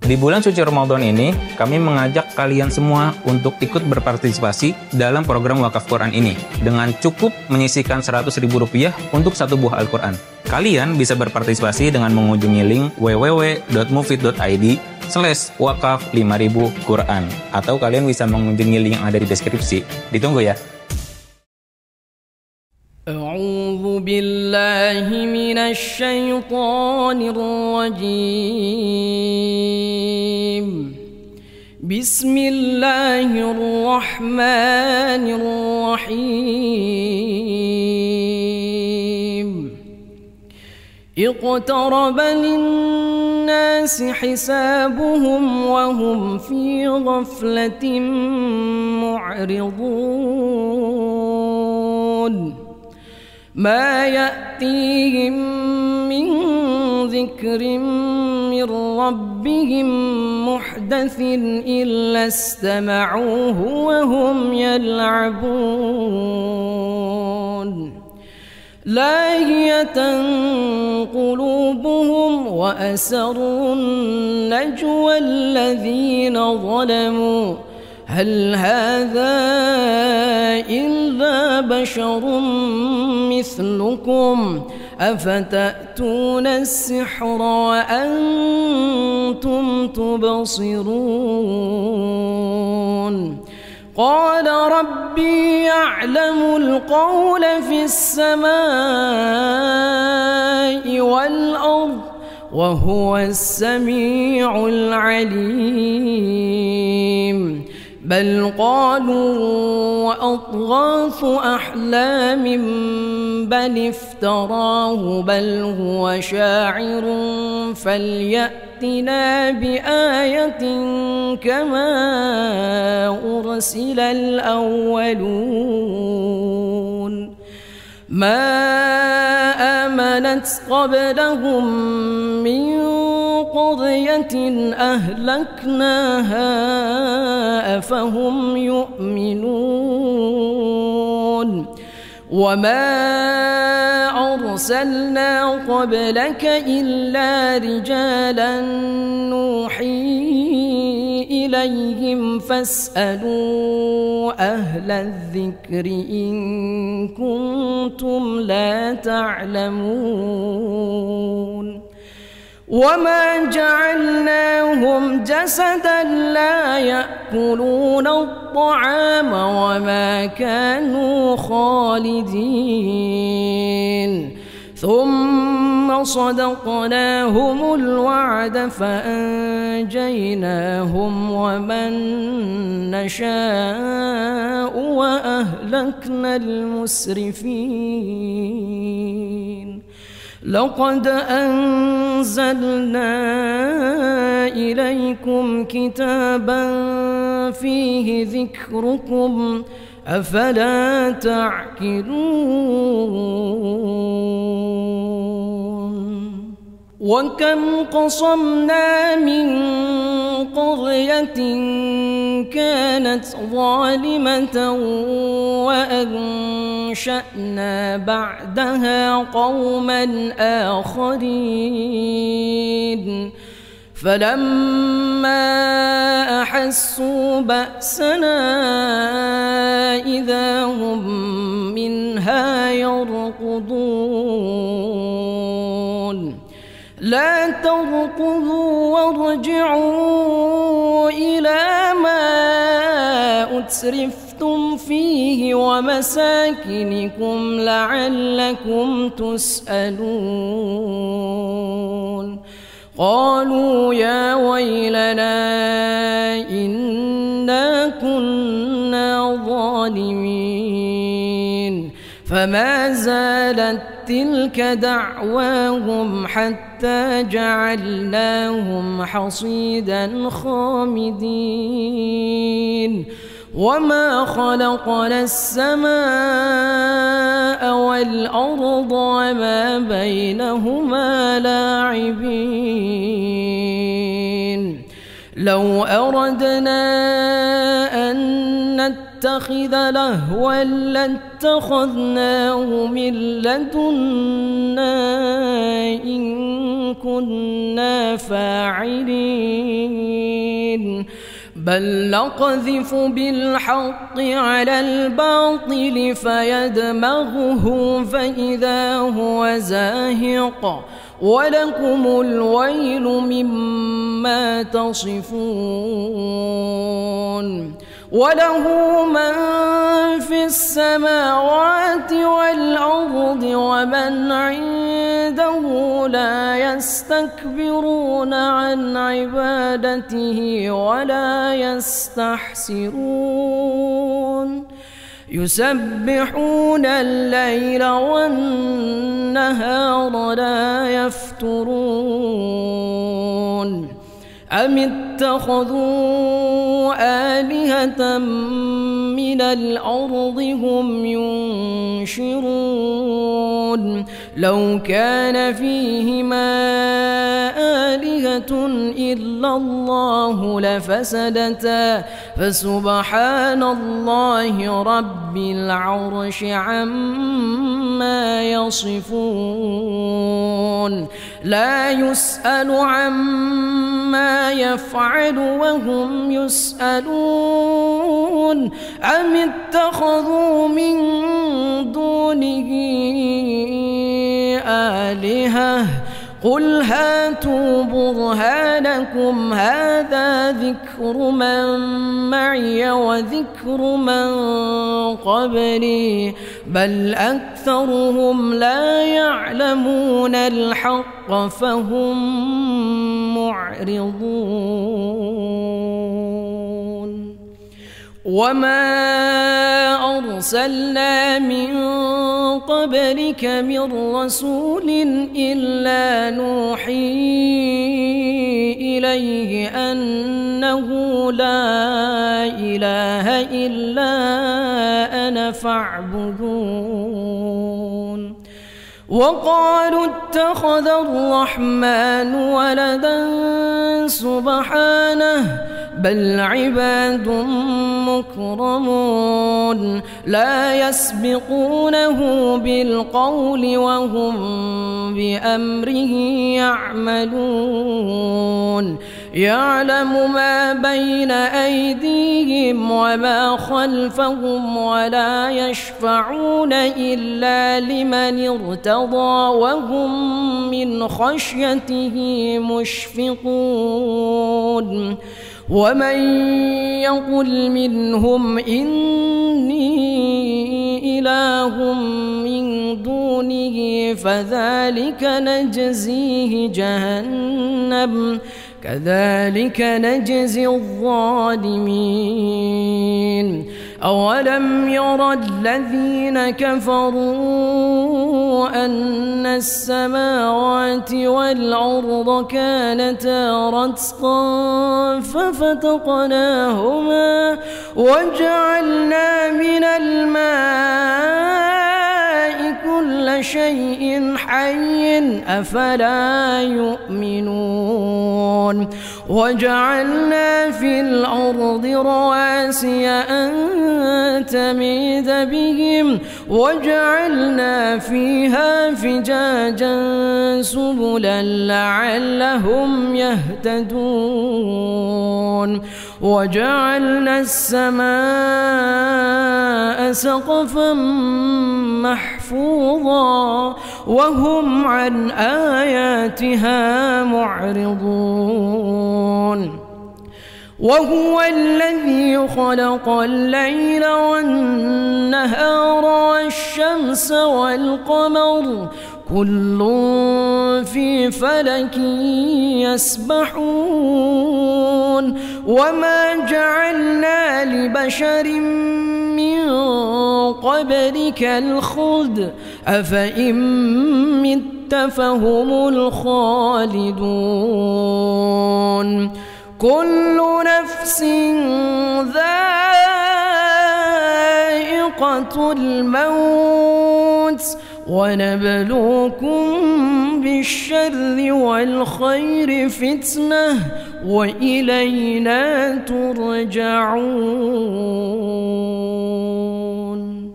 Di bulan suci Ramadan ini, kami mengajak kalian semua untuk ikut berpartisipasi dalam program wakaf Quran ini dengan cukup menyisihkan Rp100.000 untuk satu buah Al-Quran. Kalian bisa berpartisipasi dengan mengunjungi link www.mufid.id/wakaf5000 Quran atau kalian bisa mengunjungi link yang ada di deskripsi. Ditunggu ya. أعوذ بالله من الشيطان الرجيم بسم الله الرحمن الرحيم اقترب للناس حسابهم وهم في غفلة معرضون ما يأتيهم من ذكر من ربهم محدث إلا استمعوه وهم يلعبون لاهية قلوبهم وأسروا النجوى الذين ظلموا هل هذا إلا بشر مثلكم أفتأتون السحر وأنتم تبصرون قال ربي يعلم القول في السماء والأرض وهو السميع العليم بل قالوا أضغاث أحلام بل افتراه بل هو شاعر فليأتنا بآية كما أرسل الأولون ما آمنت قبلهم من قرية أهلكناها أفهم يؤمنون وما أرسلنا قبلك إلا رجالا نوحي إليهم فاسألوا أهل الذكر إن كنتم لا تعلمون وما جعلناهم جسدا لا يأكلون الطعام وما كانوا خالدين ثم صدقناهم الوعد فأنجيناهم ومن نشاء وأهلكنا المسرفين لقد أنزلنا إليكم كتابا فيه ذكركم أفلا تعقلون وكم قصمنا من قرية كانت ظالمة وأنشأنا بعدها قوما آخرين فلما أحسوا بأسنا إذا هم منها يركضون لا تركضوا وارجعوا إلى ما أترفتم فيه ومساكنكم لعلكم تسألون قالوا يا ويلنا إنا كنا ظالمين فما زالت تلك دعواهم حتى جعلناهم حصيدا خامدين وما خلقنا السماء والأرض وما بينهما لاعبين لو أردنا أن نتخذ لهوا لاتخذناه من لدنا إن كنا فاعلين بل نقذف بالحق على الباطل فيدمغه فإذا هو زاهق ولكم الويل مما تصفون وله من في السماوات والأرض ومن عنده لا يستكبرون عن عبادته ولا يستحسرون يسبحون الليل والنهار لا يفترون أم اتخذوا آلهة من الأرض هم ينشرون لو كان فيهما آلهة إلا الله لفسدتا فسبحان الله رب العرش عما يصفون لا يسأل عما يفعل وهم يسألون أم اتخذوا من دونه آلهة قل هاتوا برهانكم هذا ذكر من معي وذكر من قبلي بل أكثرهم لا يعلمون الحق فهم معرضون وما أرسلنا من قبلك من رسول إلا نوحي إليه أنه لا إله إلا أنا فاعبدون وقالوا اتخذ الرحمن ولدا سبحانه بل عباد مكرمون لا يسبقونه بالقول وهم بأمره يعملون يعلم ما بين أيديهم وما خلفهم ولا يشفعون إلا لمن ارتضى وهم من خشيته مشفقون ومن يقل منهم إني إله من دونه فذلك نجزيه جهنم كذلك نجزي الظالمين أولم ير الذين كفروا أن السماوات والأرض كانتا رتقا ففتقناهما وجعلنا من الماء كل شيء حي أفلا يؤمنون وجعلنا في الأرض رواسي أن تميد بهم وجعلنا فيها فجاجا سبلا لعلهم يهتدون وجعلنا السماء سقفا محفوظا وهم عن آياتها معرضون وهو الذي خلق الليل والنهار والشمس والقمر كل في فلك يسبحون وما جعلنا لبشر من قبلك الخلد أفإن مت فهم الخالدون كل نفس ذائقة الموت ونبلوكم بالشر والخير فتنة وإلينا ترجعون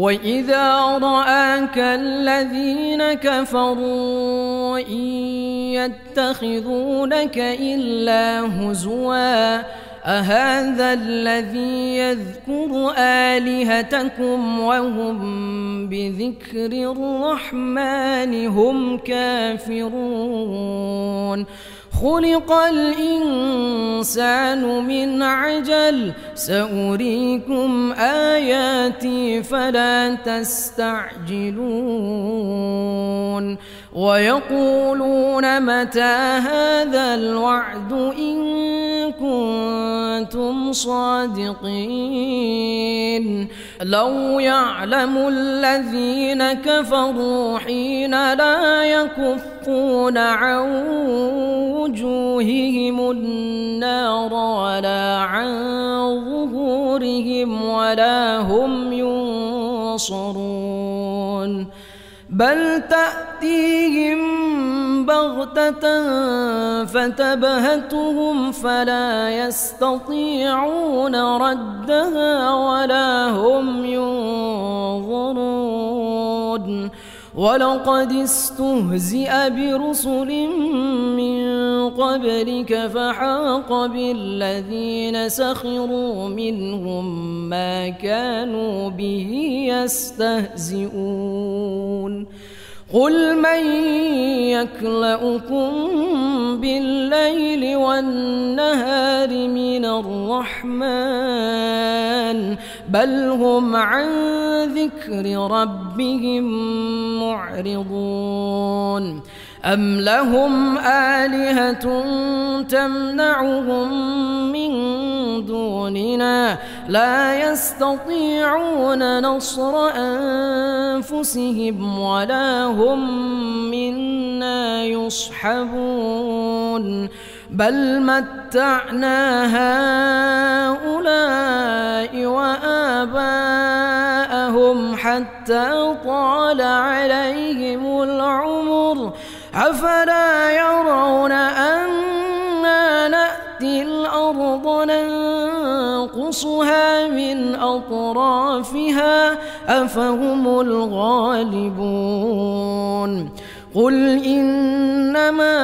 وإذا رآك الذين كفروا إن يتخذونك إلا هزوا أهذا الذي يذكر آلهتكم وهم بذكر الرحمن هم كافرون خلق الإنسان من عجل سأريكم آياتي فلا تستعجلون ويقولون متى هذا الوعد إن كنتم صادقين لو يعلم الذين كفروا حين لا يكفون عن وجوههم النار ولا عن ظهورهم ولا هم ينصرون بل تأتيهم بغتة فتبهتهم فلا يستطيعون ردها ولا هم ينظرون ولقد استهزئ برسل من قبلك فحاق بالذين سخروا منهم ما كانوا به يستهزئون قل من يكلؤكم بالليل والنهار من الرحمن بل هم عن ذكر ربهم معرضون أم لهم آلهة تمنعهم من دوننا لا يستطيعون نصر أنفسهم ولا هم منا يصحبون بل متعنا هؤلاء وآباءهم حتى طال عليهم العمر أفلا يرون أنا نأتي الأرض ننقصها من أطرافها أفهم الغالبون قل إنما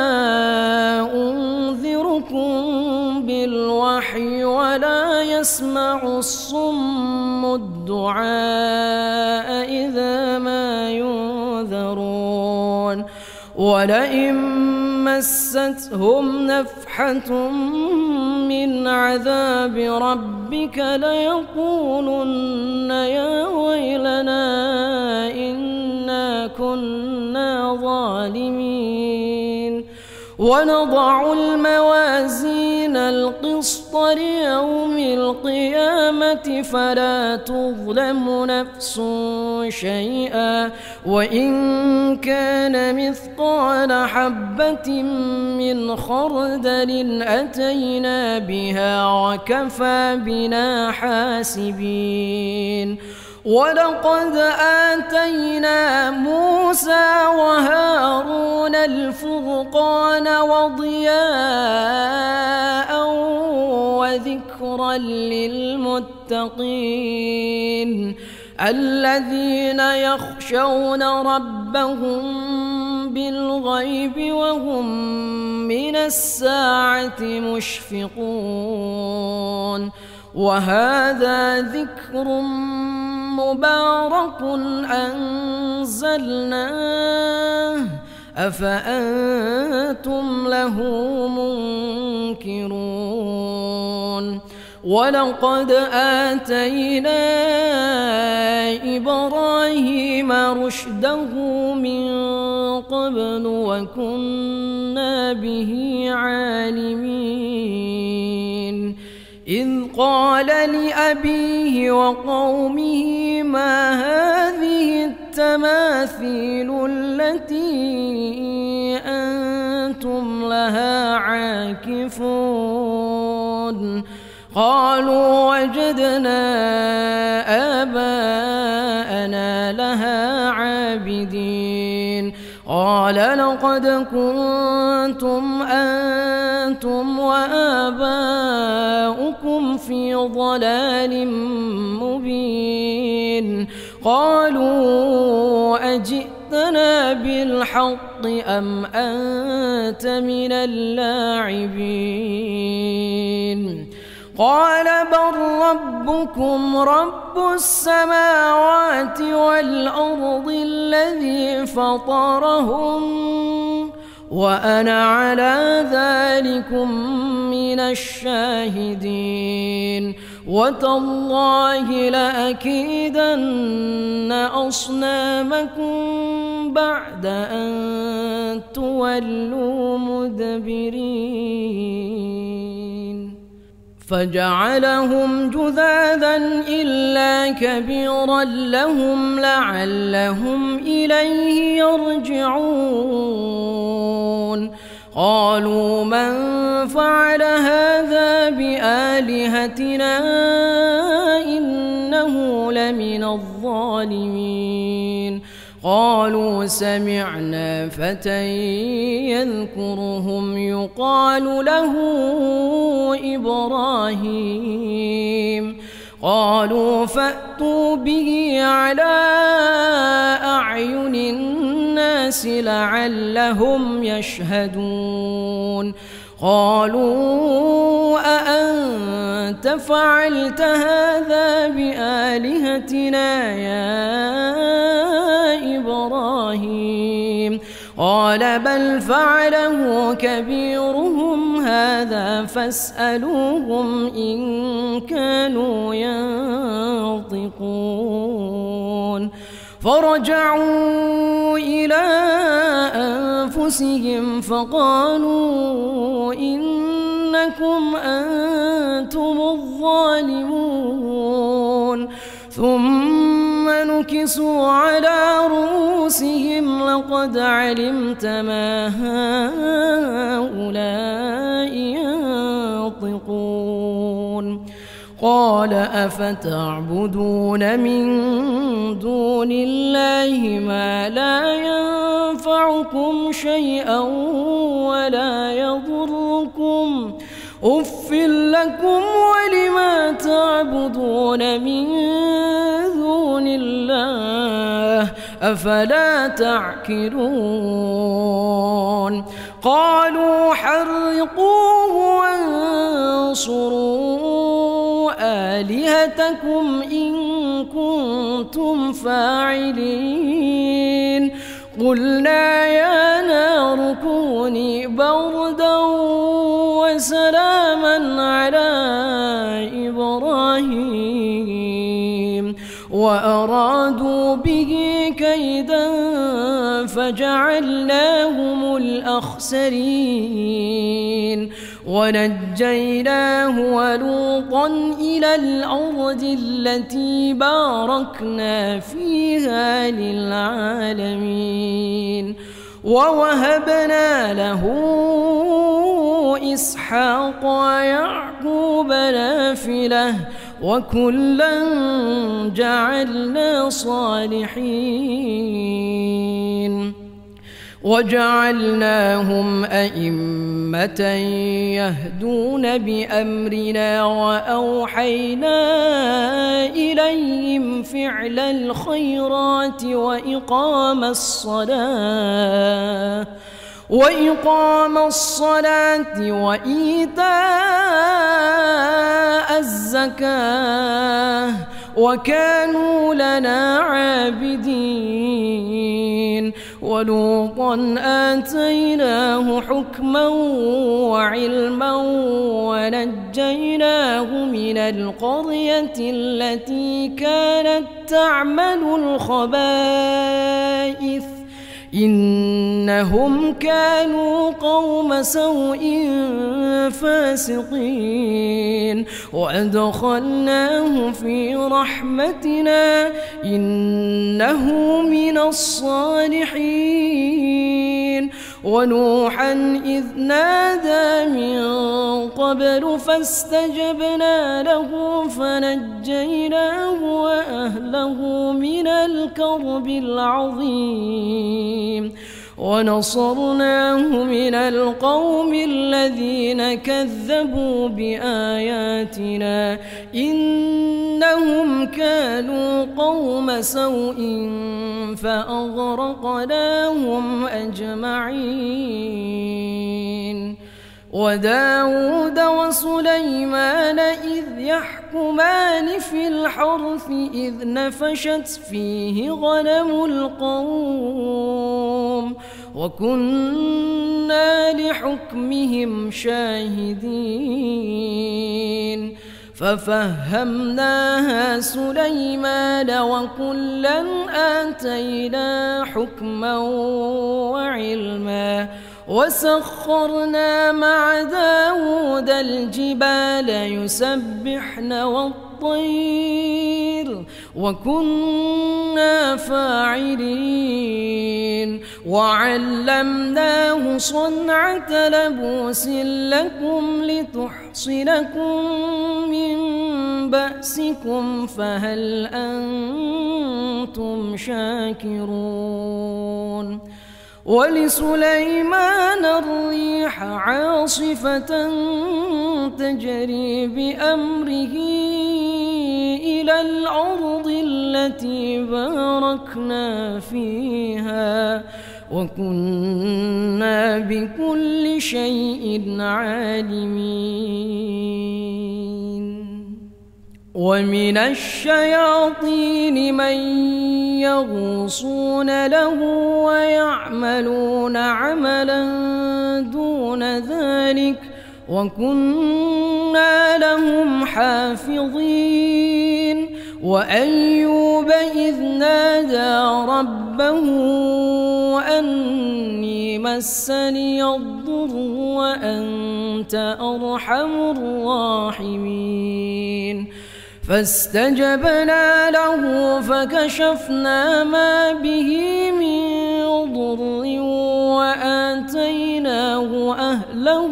أنذركم بالوحي ولا يسمع الصم الدعاء إذا ما ينذرون ولئن مستهم نفحة من عذاب ربك ليقولن يا ويلنا إنا كنا ظالمين ونضع الموازين القسط ليوم القيامة فلا تظلم نفس شيئا وإن كان مثقال حبة من خردل أتينا بها وكفى بنا حاسبين ولقد آتينا موسى وهارون الفرقان وضياء وذكرا للمتقين الذين يخشون ربهم بالغيب وهم من الساعة مشفقون وهذا ذكر مبارك أنزلناه أفأنتم له منكرون ولقد آتينا إبراهيم رشده من قبل وكنا به عالمين إذ قال لأبيه وقومه ما هذه التماثيل التي أنتم لها عاكفون قالوا وجدنا آباءنا لها عابدين قال لقد كنتم أنتم وآباؤكم في ضلال مبين قالوا أجئتنا بالحق أم أنت من اللاعبين قال بل ربكم رب السماوات والأرض الذي فطرهم وأنا على ذلكم من الشاهدين وتالله لأكيدن أصنامكم بعد أن تولوا مدبرين فجعلهم جذاذا إلا كبيرا لهم لعلهم إليه يرجعون قالوا من فعل هذا بآلهتنا إنه لمن الظالمين قالوا سمعنا فتى يذكرهم يقال له إبراهيم قالوا فأتوا به على أعين الناس لعلهم يشهدون قالوا أأنت فعلت هذا بآلهتنا يا إبراهيم قال بل فعله كبيرهم هذا فاسألوهم إن كانوا ينطقون فرجعوا إلى أنفسهم فقالوا إنكم أنتم الظالمون ثم نكسوا على رؤوسهم لقد علمت ما هؤلاء ينطقون قال أفتعبدون من دون الله ما لا ينفعكم شيئا ولا يضركم أف لكم ولما تعبدون من دون الله أفلا تعقلون قالوا حرقوه وانصروا آلهتكم إن كنتم فاعلين قلنا يا نار كوني بردا وسلاما على إبراهيم وأرادوا به كيدا فجعلناهم الأخسرين ونجيناه ولوطا إلى الأرض التي باركنا فيها للعالمين ووهبنا له إسحاق ويعقوب نافلة وكلا جعلنا صالحين وجعلناهم أئمة يهدون بأمرنا وأوحينا إليهم فعل الخيرات وإقام الصلاة وإيتاء الزكاة وكانوا لنا عابدين ولوطا آتيناه حكما وعلما ونجيناه من القرية التي كانت تعمل الخبائث إنهم كانوا قوم سوء فاسقين وأدخلناه في رحمتنا إنه من الصالحين ونوحا إذ نادى من قبل فاستجبنا له فنجيناه وأهله من الكرب العظيم ونصرناه من القوم الذين كذبوا بآياتنا إنهم إنهم كانوا قوم سوء فأغرقناهم أجمعين وداود وسليمان إذ يحكمان في الحرث إذ نفشت فيه غنم القوم وكنا لحكمهم شاهدين ففهمناها سليمان وكلا آتينا حكما وعلما وسخرنا مع داود الجبال يسبحن والطير وكنا فاعلين وعلمناه صنعة لبوس لكم لتحصنكم من بأسكم فهل أنتم شاكرون ولسليمان الريح عاصفة تجري بأمره إلى الأرض التي باركنا فيها وكنا بكل شيء عالمين ومن الشياطين من يغوصون له ويعملون عملا دون ذلك وكنا لهم حافظين وأيوب إذ نادى ربه أني مسني الضر وأنت أرحم الراحمين فاستجبنا له فكشفنا ما به من ضر وآتيناه أهله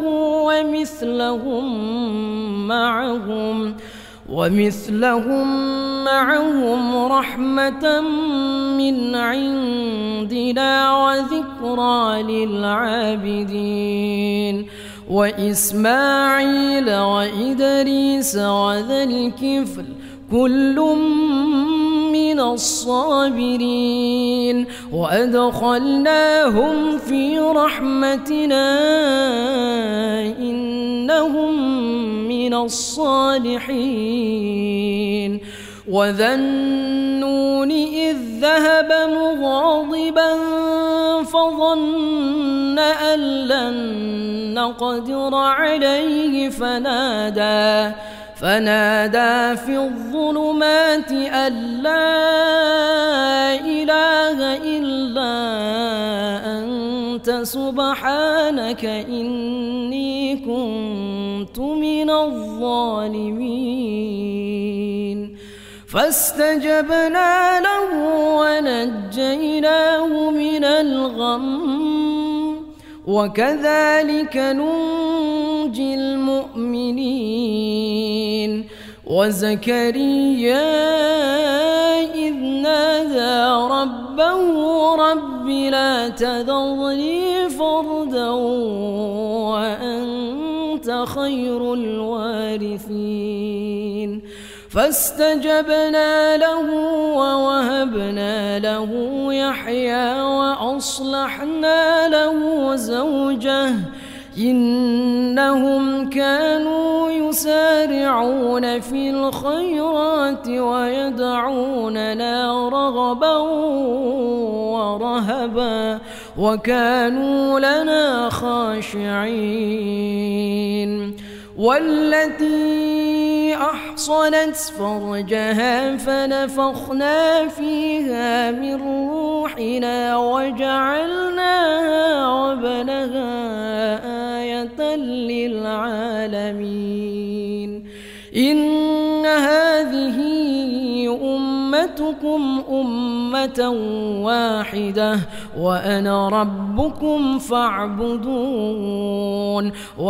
ومثلهم معهم رحمة من عندنا وذكرى للعابدين وإسماعيل وإدريس وذا الكفل كل من الصابرين وأدخلناهم في رحمتنا إنهم من الصالحين وذا النون إذ ذهب مغاضبا فظن أن لن نقدر عليه فنادى في الظلمات أن لا إله إلا أنت سبحانك إني كنت من الظالمين فاستجبنا له ونجيناه من الغم وكذلك ننجي المؤمنين وزكريا إذ نادى ربه رب لا تذرني فردا وأنت خير الوارثين فاستجبنا له ووهبنا له يحيى وأصلحنا له زوجه إنهم كانوا يسارعون في الخيرات ويدعوننا رغبا ورهبا وكانوا لنا خاشعين والتي أحصنت فرجها فنفخنا فيها من روحنا وجعلناها وبنها آية للعالمين إن هذه أمتكم أمة واحدة وأنا ربكم فاعبدون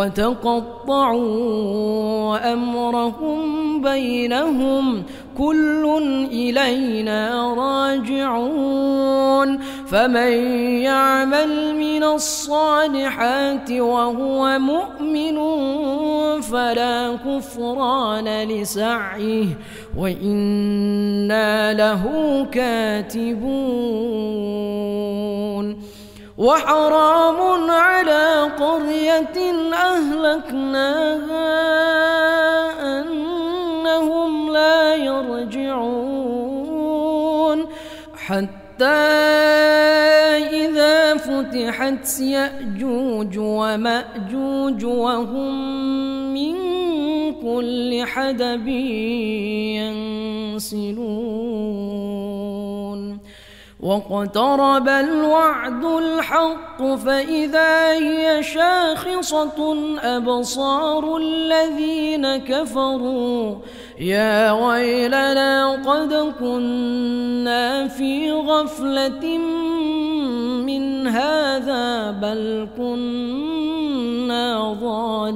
وتقطعوا أمرهم بينهم كل إلينا راجعون فمن يعمل من الصالحات وهو مؤمن فلا كفران لسعيه وإنا له كاتبون وحرام على قرية أهلكناها أنهم لا يرجعون حتى إذا فتحت يأجوج ومأجوج وهم من كل حدب ينسلون واقترب الوعد الحق فإذا هي شاخصة أبصار الذين كفروا يا ويلنا قد كنا في غفلة من هذا بل كنا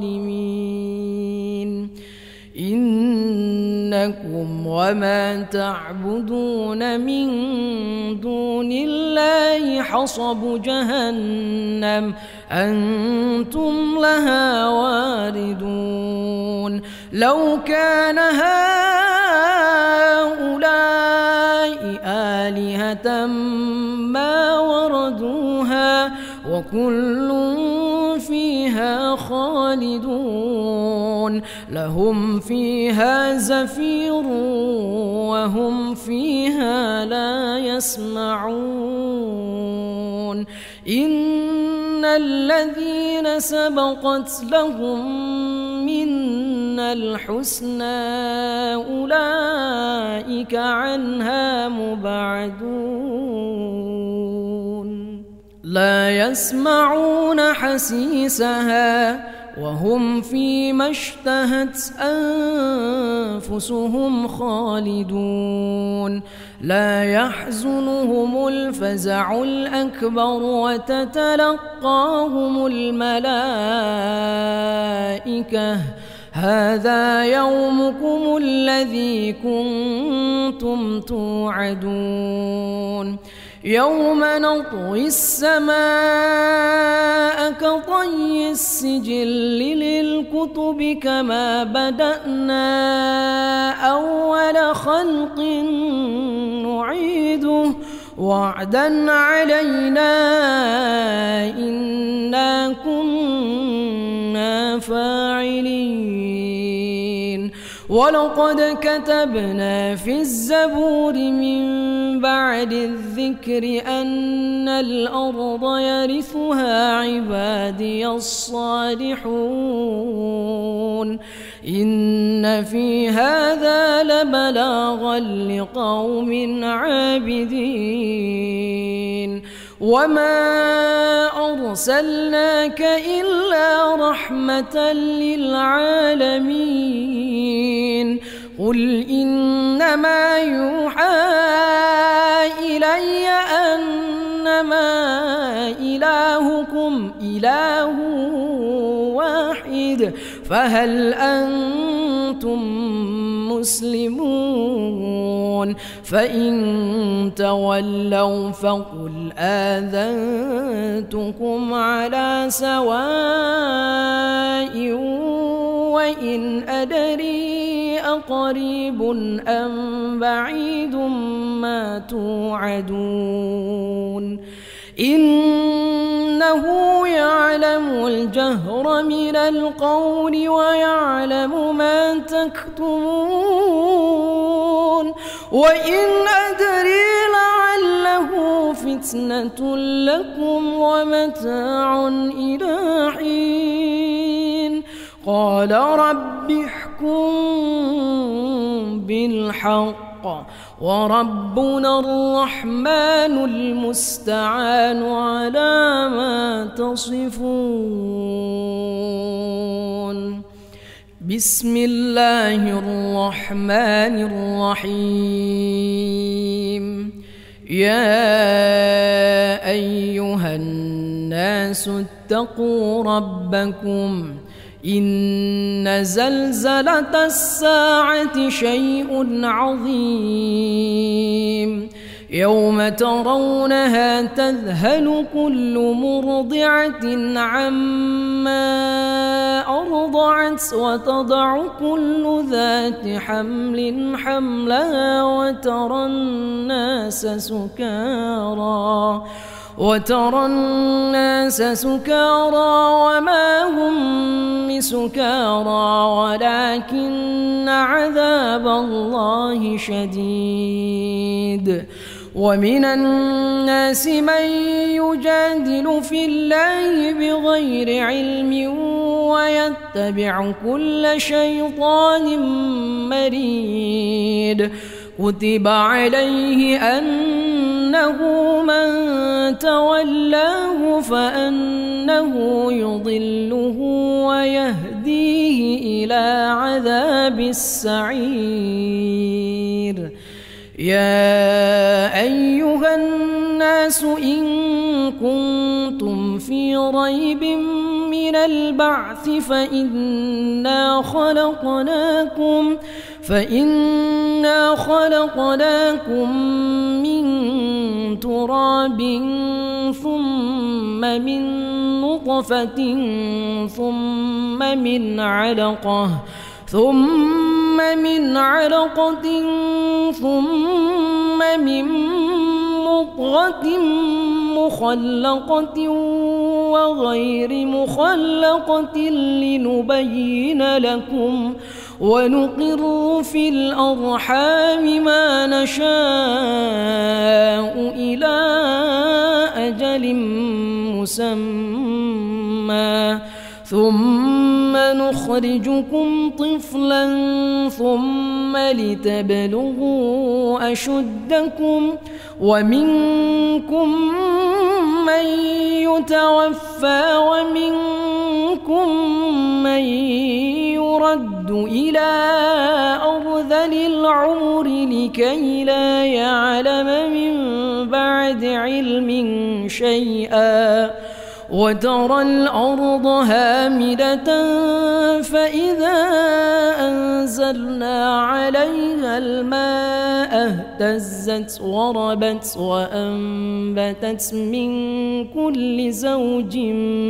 ظالمين إنكم وما تعبدون من دون الله حصب جهنم أنتم لها واردون لو كان هؤلاء آلهة ما وردوها وكل فيها خالدون لهم فيها زفير وهم فيها لا يسمعون إن الذين سبقت لهم منا الحسنى أولئك عنها مبعدون لا يسمعون حسيسها وهم فيما اشتهت أنفسهم خالدون لا يحزنهم الفزع الأكبر وتتلقاهم الملائكة هذا يومكم الذي كنتم توعدون يوم نطوي السماء كطي السجل للكتب كما بدأنا أول خلق نعيده وعدا علينا إنا كنا فاعلين ولقد كتبنا في الزبور من بعد الذكر أن الأرض يرثها عبادي الصالحون إن في هذا لبلاغا لقوم عابدين وما أرسلناك إلا رحمة للعالمين قل إنما يوحى إلي أنما إلهكم إله واحد فهل أنتم مسلمون فإن تولوا فقل آذنتكم على سواء وإن أدري أقريب أم بعيد ما توعدون إنه يعلم الجهر من القول ويعلم ما تكتمون وإن أدري لعله فتنة لكم ومتاع إلى حين قال رب احكم بالحق وربنا الرحمن المستعان على ما تصفون بسم الله الرحمن الرحيم يا أيها الناس اتقوا ربكم إن زلزلة الساعة شيء عظيم يوم ترونها تذهل كل مرضعة عما أرضعت وتضع كل ذات حمل حملها وترى الناس سكارى وما هم بسكارى ولكن عذاب الله شديد. ومن الناس من يجادل في الله بغير علم ويتبع كل شيطان مريد. كتب عليه أنه من تولاه فأنه يضله ويهديه إلى عذاب السعير. يا أيها الناس إن كنتم في ريب من البعث فإنا خلقناكم من تراب ثم من نطفة ثم من علقة ثم من مضغة مخلقة وغير مخلقة لنبين لكم ونقر في الأرحام ما نشاء إلى أجل مسمى ثم نخرجكم طفلا ثم لتبلغوا أشدكم ومنكم من يتوفى ومنكم من يرد إلى أرذل العمر لكي لا يعلم من بعد علم شيئا. وترى الأرض هامدة فإذا أنزلنا عليها الماء اهتزت وربت وأنبتت من كل زوج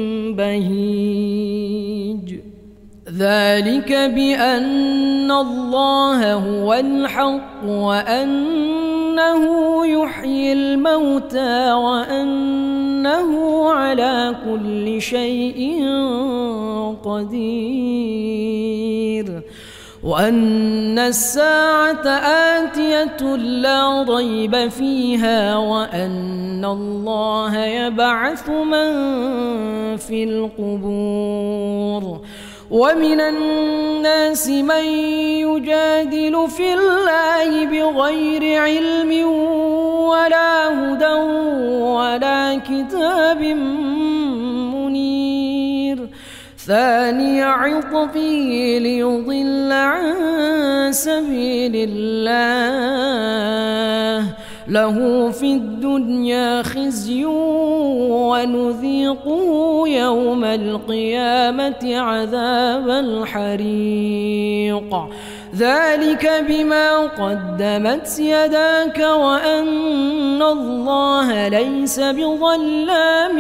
بهيج. ذلك بأن الله هو الحق وأنه يحيي الموتى وأنه على كل شيء قدير وأن الساعة آتية لا ريب فيها وأن الله يبعث من في القبور. ومن الناس من يجادل في الله بغير علم ولا هدى ولا كتاب منير. ثاني عطفه ليضل عن سبيل الله له في الدنيا خزي ونذيقه يوم القيامة عذاب الحريق. ذلك بما قدمت يداك وأن الله ليس بظلام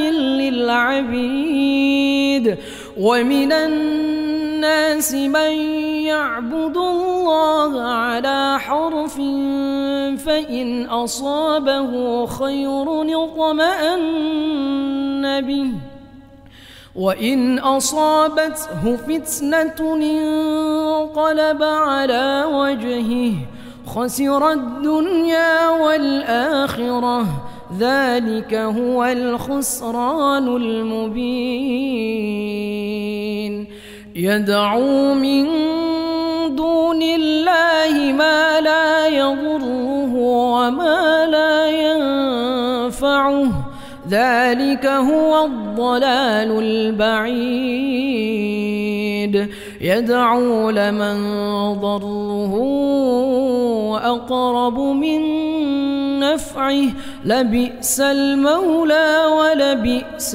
للعبيد. ومن الناس من يعبد الله على حرف فإن أصابه خير اطمأن به وإن أصابته فتنة انقلب على وجهه خسر الدنيا والآخرة ذلك هو الخسران المبين. يدعو من دون الله ما لا يضره وما لا ينفعه ذلك هو الضلال البعيد. يدعو لمن ضره أقرب من نفعه لبئس المولى ولبئس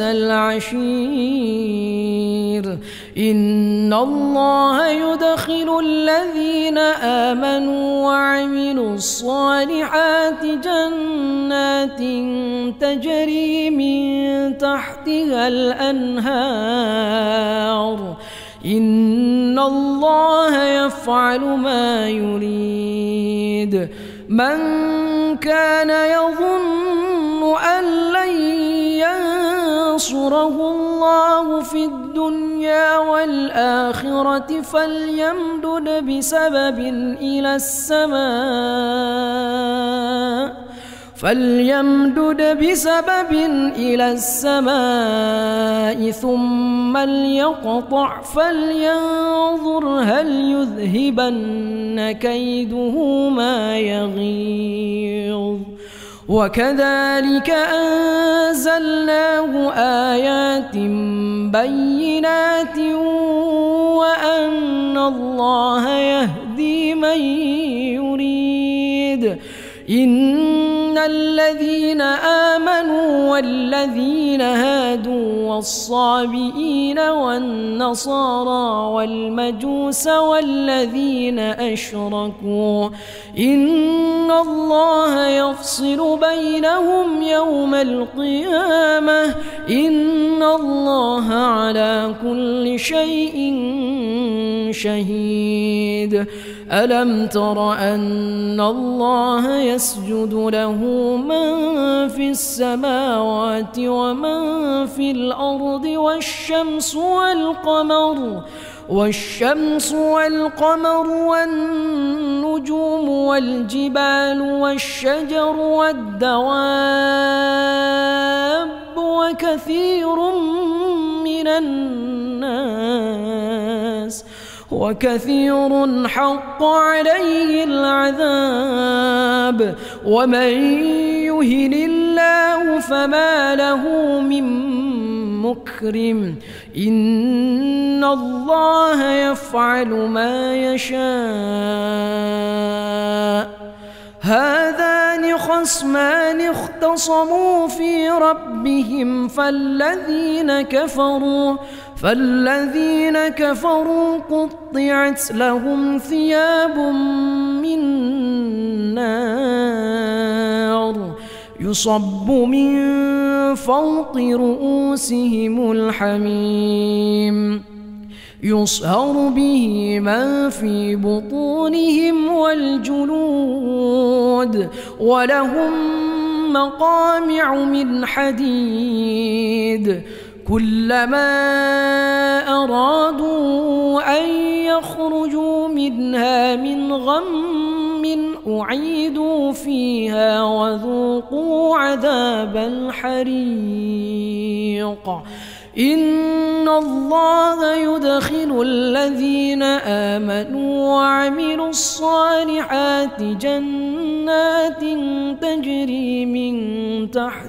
العشير. إن الله يدخل الذين آمنوا وعملوا الصالحات جنات جنات تجري من تحتها الأنهار إن الله يفعل ما يريد من كان يظن أن لن ينصره الله في الدنيا والآخرة فليمدد بسبب إلى السماء ثم ليقطع فلينظر هل يذهبن كيده ما يغيظ وكذلك أنزلناه آيات بينات وأن الله يهدي من يريد إن الذين آمنوا والذين هادوا والصابئين والنصارى والمجوس والذين أشركوا إن الله يفصل بينهم يوم القيامة إن الله على كل شيء شهيد ألم تر أن الله يسجد له من في السماوات ومن في الأرض والشمس والقمر والنجوم والجبال والشجر والدواب وكثير حق عليه العذاب ومن يهن الله فما له من مكرم إن الله يفعل ما يشاء هذان خصمان اختصموا في ربهم فالذين كفروا قطعت لهم ثياب من نار يصب من فوق رؤوسهم الحميم يصهر به ما في بطونهم والجلود ولهم مقامع من حديد كلما أرادوا أن يخرجوا منها من غم أعيدوا فيها وذوقوا عذاب الحريق إن الله يدخل الذين آمنوا وعملوا الصالحات جنات تجري من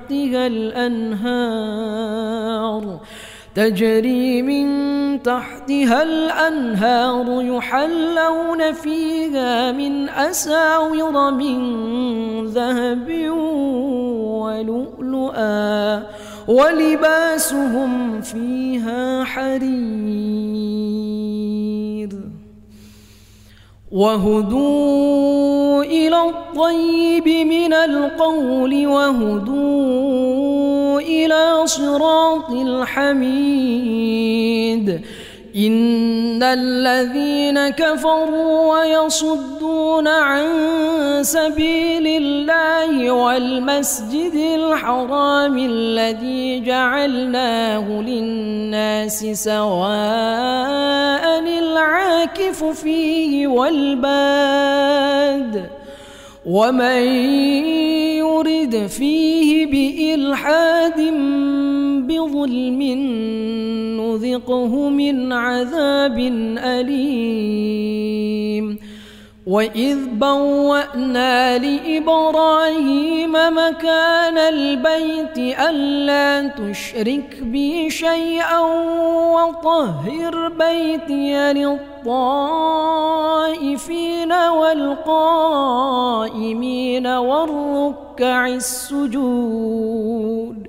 تحتها الأنهار يحلون فيها من أساور من ذهب ولؤلؤا ولباسهم فيها حرير وهدوا إلى الطيب من القول وهدوا إلى صراط الحميد إن الذين كفروا ويصدون عن سبيل الله والمسجد الحرام الذي جعلناه للناس سواء العاكف فيه والباد ومن يرد فيه بإلحاد بظلم نذقه من عذاب أليم وإذ بوأنا لإبراهيم مكان البيت ألا تشرك بي شيئا وطهر بيتي للطائفين والقائمين والركع السجود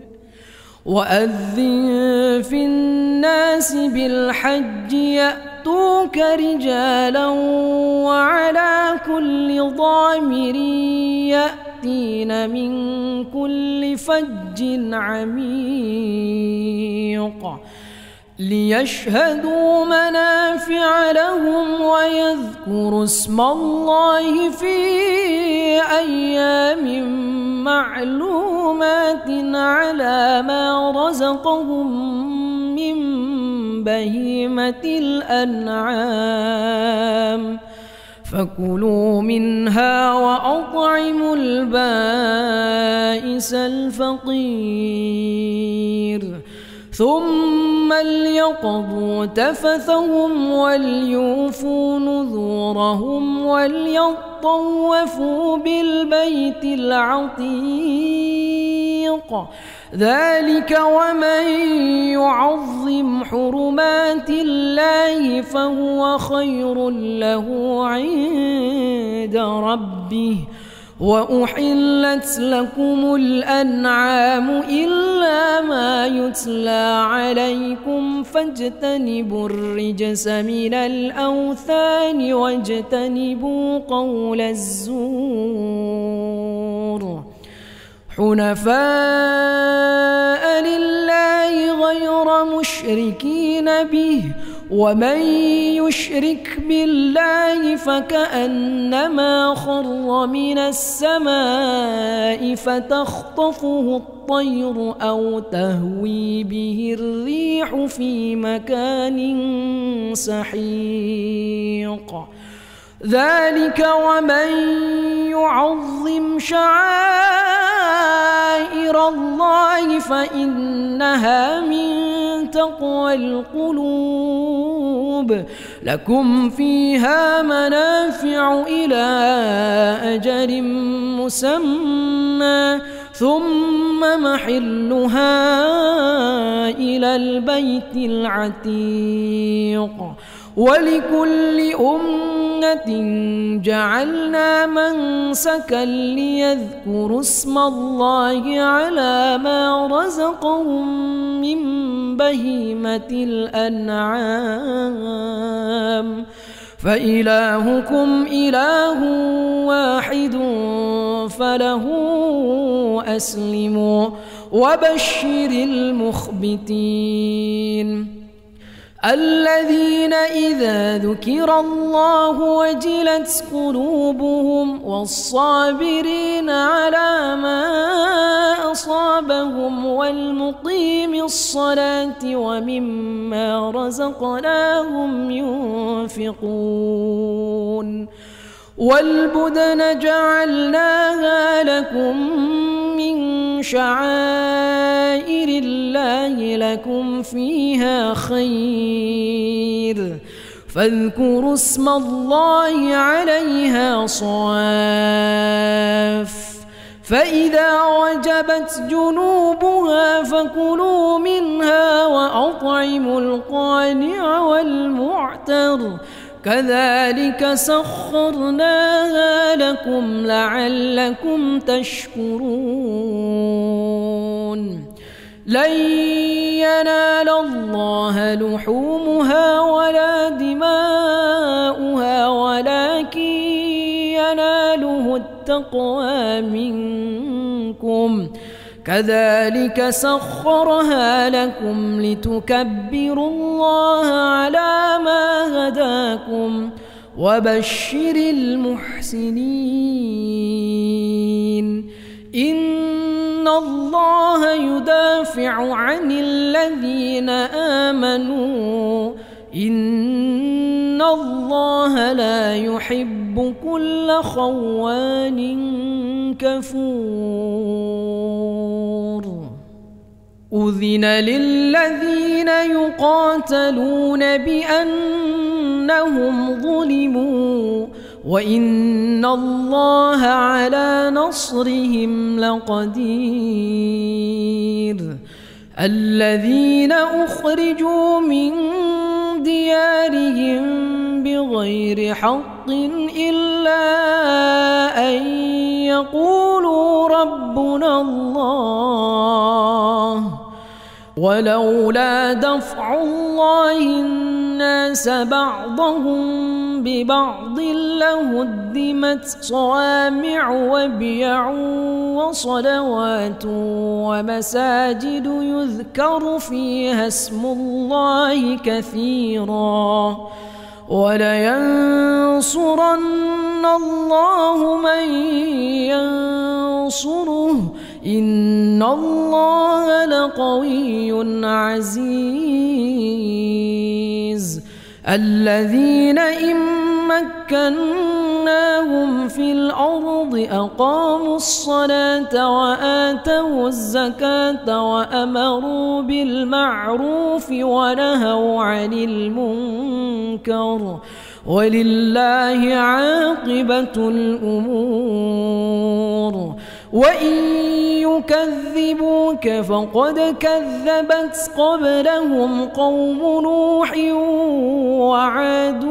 وأذن في الناس بالحج يأتوك رجالا وعلى كل ضامر يأتين من كل فج عميق ليشهدوا منافع لهم ويذكروا اسم الله في أيام معلومات على ما رزقهم من بهيمة الأنعام فكلوا منها وأطعموا البائس الفقير ثم ليقضوا تفثهم وليوفوا نذورهم وليطوفوا بالبيت العتيق ذلك ومن يعظم حرمات الله فهو خير له عند ربه وأحلت لكم الأنعام إلا ما يتلى عليكم فاجتنبوا الرجس من الأوثان واجتنبوا قول الزور حنفاء لله غير مشركين به ومن يشرك بالله فكأنما خر من السماء فتخطفه الطير أو تهوي به الريح في مكان سحيق ذلك ومن يعظم شعائر الله فإنها من تقوى القلوب لكم فيها منافع إلى أجل مسمى ثم محلها إلى البيت العتيق ولكل أمة جعلنا منسكا ليذكروا اسم الله على ما رزقهم من بهيمة الأنعام فإلهكم إله واحد فله أسلموا وبشر المخبتين الذين إذا ذكر الله وجلت قلوبهم والصابرين على ما أصابهم والمقيم الصلاة ومما رزقناهم ينفقون والبدن جعلناها لكم من شعائر الله لكم فيها خير فاذكروا اسم الله عليها صواف فإذا وجبت جنوبها فكلوا منها وأطعموا القانع والمعتر كذلك سخرناها لكم لعلكم تشكرون لن ينال الله لحومها ولا دماؤها ولكن يناله التقوى منكم كذلك سخرها لكم لتكبروا الله على ما هداكم وبشر المحسنين إن الله يدافع عن الذين آمنوا إن الله لا يحب كل خوان كفور أذن للذين يقاتلون بأنهم ظلموا وإن الله على نصرهم لقدير الذين أخرجوا من ديارهم بغير حق إلا أن يقولوا ربنا الله ولولا دفع الله الناس بعضهم ببعض لهدمت صوامع وبيع وصلوات ومساجد يذكر فيها اسم الله كثيرا ولينصرن الله من ينصره إن الله لقوي عزيز الذين إن مكناهم في الأرض أقاموا الصلاة وآتوا الزكاة وأمروا بالمعروف ونهوا عن المنكر ولله عاقبة الأمور وإن يكذبوك فقد كذبت قبلهم قوم نوح وعاد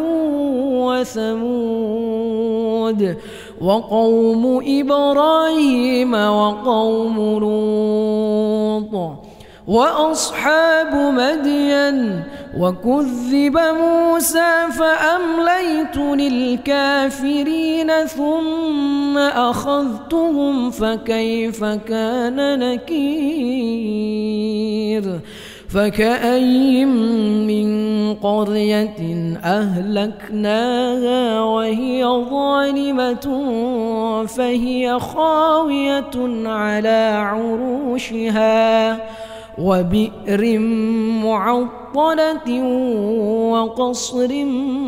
وثمود وقوم إبراهيم وقوم لوط وأصحاب مدين وكذب موسى فأمليت للكافرين ثم أخذتهم فكيف كان نكير فكأين من قرية أهلكناها وهي ظالمة فهي خاوية على عروشها وبئر معطلة وقصر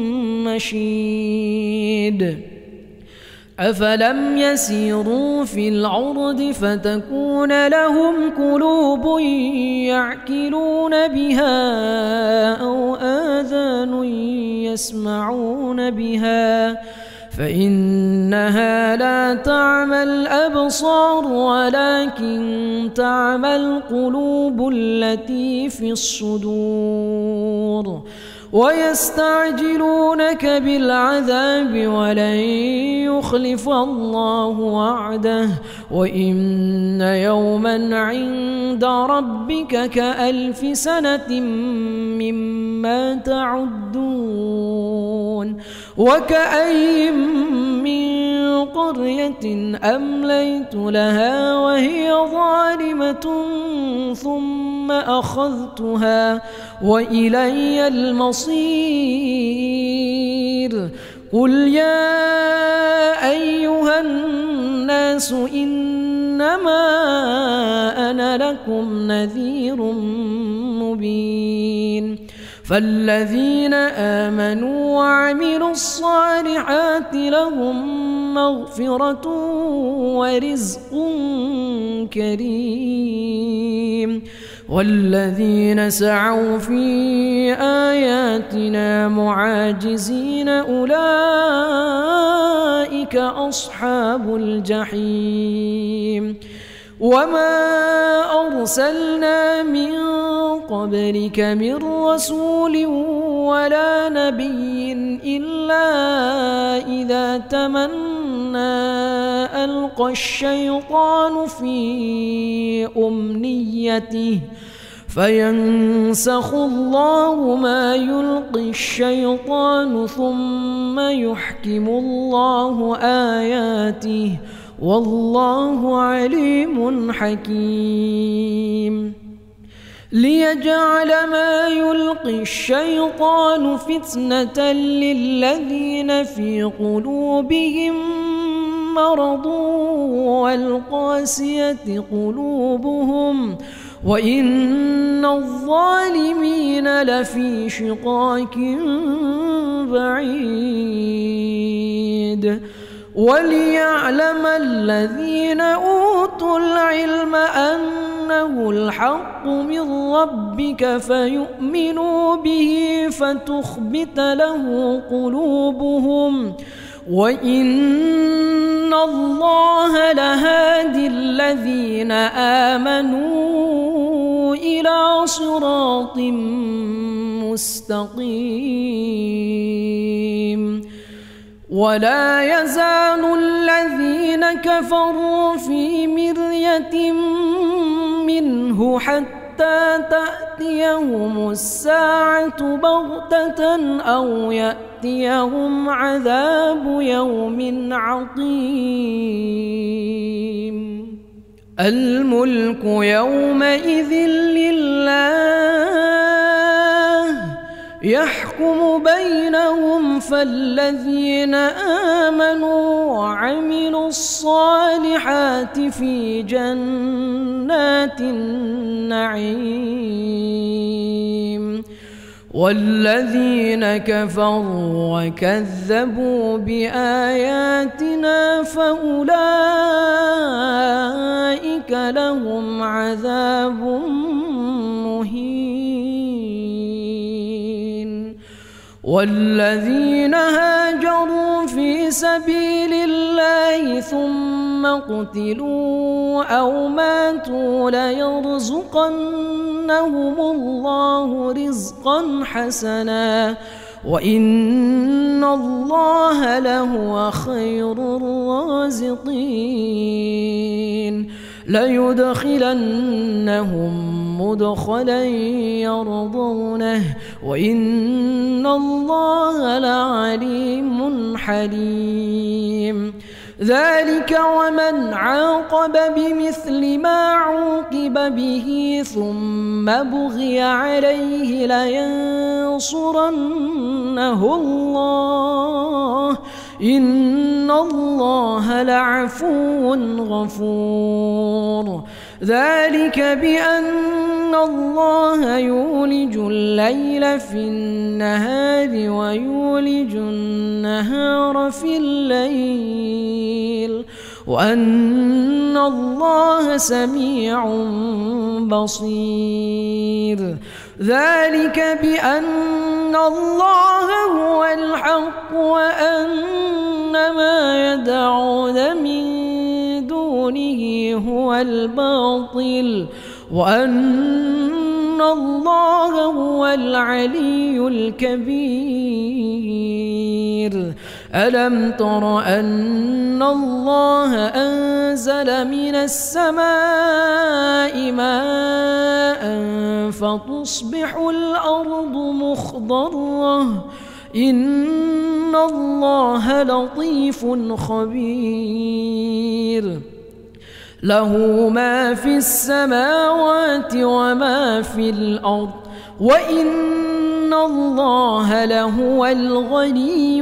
مشيد أفلم يسيروا في الأرض فتكون لهم قلوب يعقلون بها أو آذان يسمعون بها فإنها لا تعمى الأبصار ولكن تعمى القلوب التي في الصدور ويستعجلونك بالعذاب ولن يخلف الله وعده وإن يوما عند ربك كألف سنة مما تعدون وكأي من قرية أمليت لها وهي ظالمة ثم أخذتها وإلي المصير قل يا أيها الناس إنما أنا لكم نذير مبين فالذين آمنوا وعملوا الصالحات لهم مغفرة ورزق كريم والذين سعوا في آياتنا معاجزين أولئك أصحاب الجحيم وما أرسلنا من قبلك من رسول ولا نبي إلا إذا تمنى ألقى الشيطان في أمنيته فينسخ الله ما يلقي الشيطان ثم يحكم الله آياته والله عليم حكيم ليجعل ما يلقي الشيطان فتنة للذين في قلوبهم مرض والقاسية قلوبهم وإن الظالمين لفي شقاق بعيد وليعلم الذين أوتوا العلم أنه الحق من ربك فيؤمنوا به فتخبت له قلوبهم وإن الله لهادي الذين آمنوا إلى صراط مستقيم ولا يزال الذين كفروا في مرية منه حتى تأتيهم الساعة بغتة أو يأتيهم يأتيهم عذاب يوم عظيم. الملك يومئذ لله يحكم بينهم، فالذين آمنوا وعملوا الصالحات في جنات النعيم، والذين كفروا وكذبوا بآياتنا فأولئك لهم عذاب مهين. والذين هاجروا في سبيل الله ثم قتلوا أو ماتوا ليرزقنهم الله رزقا حسنا وإن الله لهو خير الرازقين. ليدخلنهم مدخلا يرضونه وإن الله لعليم حليم. ذلك ومن عاقب بمثل ما عوقب به ثم بغي عليه لينصرنه الله إن الله لعفو غفور. ذلك بأن الله يولج الليل في النهار ويولج النهار في الليل وأن الله سميع بصير. ذلك بأن الله هو الحق وأن ما يدعون من دونه هو الباطل وأن الله هو العلي الكبير. ألم تر أن الله أنزل من السماء ماء فتصبح الأرض مخضرة إن الله لطيف خبير. له ما في السماوات وما في الأرض وإن الله لهو الغني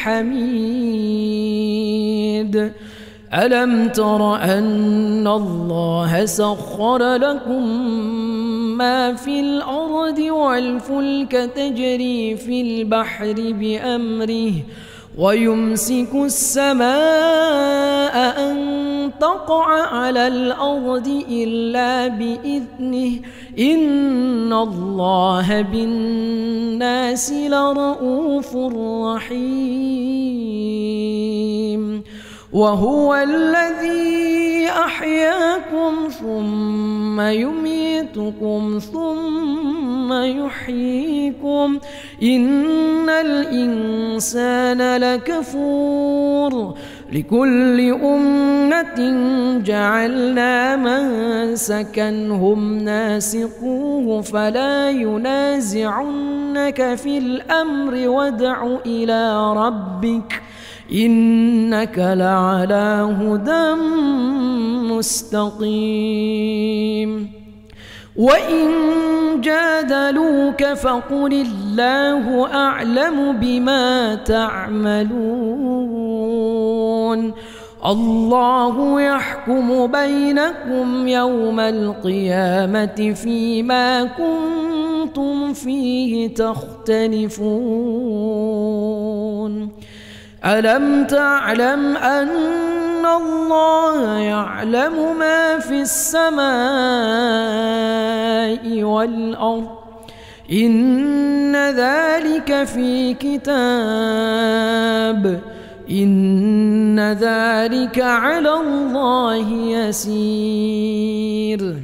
الحميد. ألم تر أن الله سخر لكم ما في الأرض والفلك تجري في البحر بأمره ويمسك السماء أن تقع على الأرض إلا بإذنه إن الله بالناس لرؤوف رحيم. وهو الذي أحياكم ثم يميتكم ثم يحييكم إن الإنسان لكفور. لكل أمة جعلنا منسكا هم ناسقوه فلا ينازعنك في الأمر وادع إلى ربك إنك لعلى هدى مستقيم. وإن جادلوك فقل الله أعلم بما تعملون. الله يحكم بينكم يوم القيامة فيما كنتم فيه تختلفون. ألم تعلم أن الله يعلم ما في السماء والأرض إن ذلك في كتاب إن ذلك على الله يسير.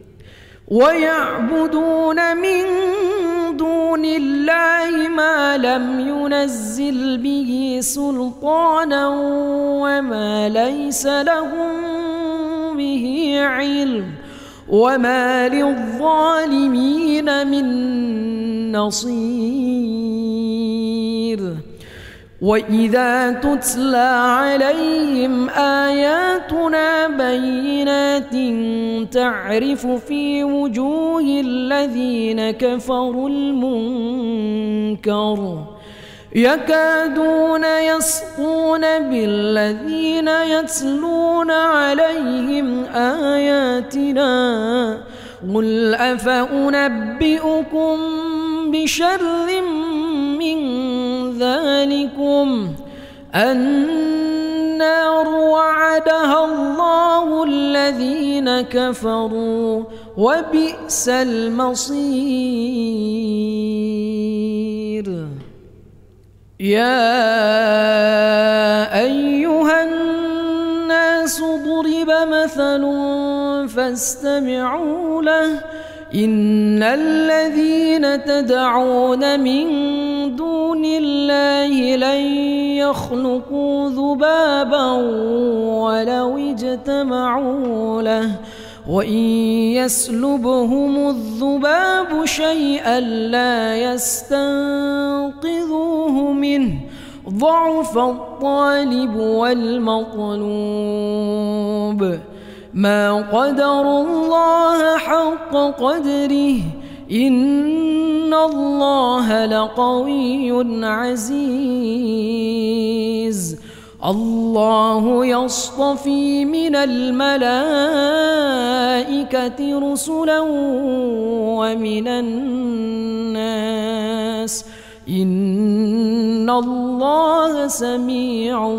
ويعبدون من دون الله ما لم ينزل به سلطانا وما ليس لهم به علم وما للظالمين من نصير. وإذا تتلى عليهم آياتنا بينات تعرف في وجوه الذين كفروا المنكر يكادون يسقون بالذين يتلون عليهم آياتنا قل أفأنبئكم بشر من ذلكم النار وعدها الله الذين كفروا وبئس المصير يا أيها الناس ضرب مثل فاستمعوا له إن الذين تدعون من دون الله لن يخلقوا ذبابا ولو اجتمعوا له وإن يسلبهم الذباب شيئا لا يستنقذوه منه ضعف الطالب والمطلوب ما قدروا الله حق قدره إن الله لقوي عزيز الله يصطفي من الملائكة رسلا ومن الناس إن الله سميع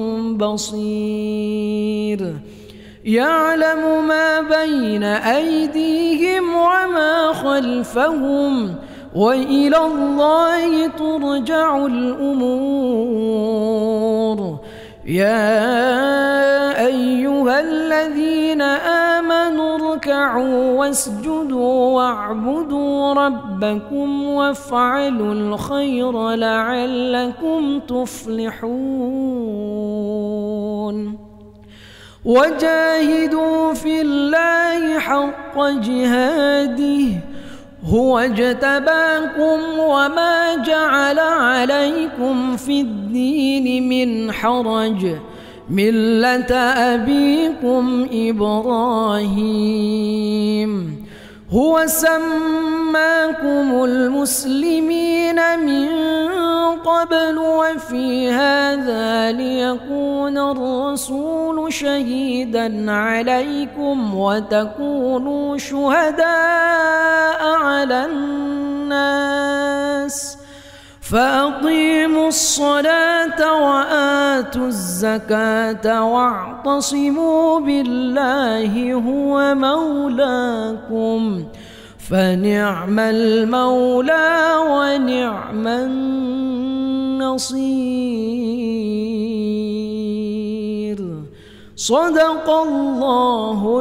بصير يعلم ما بين أيديهم وما خلفهم وإلى الله ترجع الأمور يا أيها الذين آمنوا اركعوا واسجدوا واعبدوا ربكم وافعلوا الخير لعلكم تفلحون وجاهدوا في الله حق جهاده هو اجتباكم وما جعل عليكم في الدين من حرج ملة أبيكم إبراهيم هو سماكم المسلمين من قبل وفي هذا ليكون الرسول شهيدا عليكم وتكونوا شهداء على الناس فأقيموا الصلاة وآتوا الزكاة واعتصموا بالله هو مولاكم فنعم المولى ونعم النصير صدق الله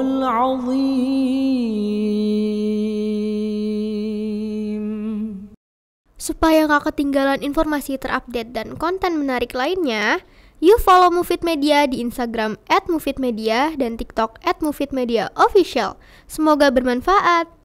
العظيم. Supaya nggak ketinggalan informasi terupdate dan konten menarik lainnya, yuk follow Mufid Media di Instagram @mufidmedia dan TikTok @mufidmediaofficial. Semoga bermanfaat.